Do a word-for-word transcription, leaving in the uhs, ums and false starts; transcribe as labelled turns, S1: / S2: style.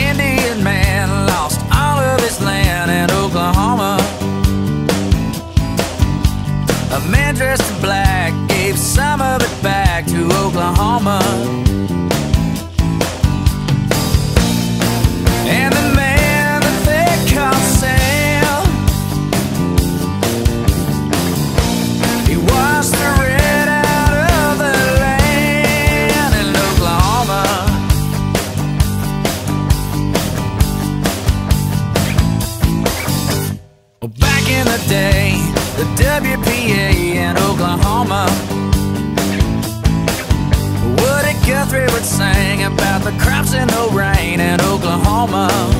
S1: Indian man lost all of his land in Oklahoma. A man dressed in black gave some of it back to Oklahoma. And the man that they called Sam, he washed the red out of the land in Oklahoma. Well, back in the day, the W P A in Oklahoma, Woody Guthrie would sing about the crops and the rain in Oklahoma.